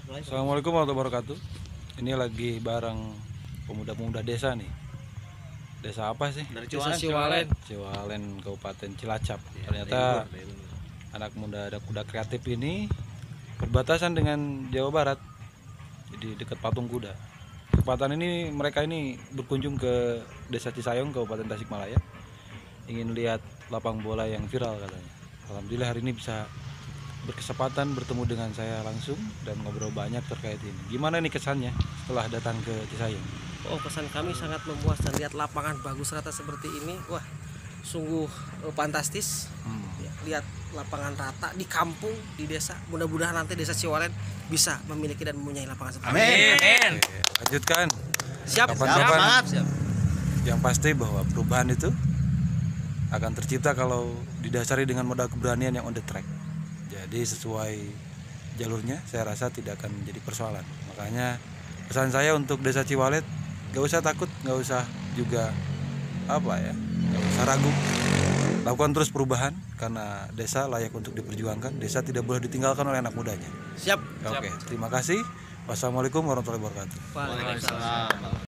Assalamualaikum warahmatullahi wabarakatuh. Ini lagi bareng pemuda-pemuda desa nih. Desa apa sih? Dari Desa Ciwalen. Ciwalen, Kabupaten Cilacap. Ya, Ternyata anak muda kreatif ini berbatasan dengan Jawa Barat. Jadi dekat Patung Kuda. Kesempatan ini mereka ini berkunjung ke Desa Cisayong, Kabupaten Tasikmalaya. Ingin lihat lapang bola yang viral katanya. Alhamdulillah hari ini bisa berkesempatan bertemu dengan saya langsung dan ngobrol banyak terkait ini. Gimana nih kesannya setelah datang ke Cisayong? Oh, kesan kami sangat memuaskan. Lihat lapangan bagus rata seperti ini, wah sungguh fantastis. Ya, lihat lapangan rata di kampung, di desa. Mudah-mudahan nanti desa Ciwalen bisa memiliki dan mempunyai lapangan seperti ini. Amin. Oke, lanjutkan. Siap. Kapan-kapan. Siap. Yang pasti bahwa perubahan itu akan tercipta kalau didasari dengan modal keberanian yang on the track. Jadi sesuai jalurnya, saya rasa tidak akan menjadi persoalan. Makanya pesan saya untuk Desa Ciwalet, gak usah takut, gak usah juga gak usah ragu. Lakukan terus perubahan karena desa layak untuk diperjuangkan. Desa tidak boleh ditinggalkan oleh anak mudanya. Siap. Oke, terima kasih. Wassalamualaikum warahmatullahi wabarakatuh. Waalaikumsalam.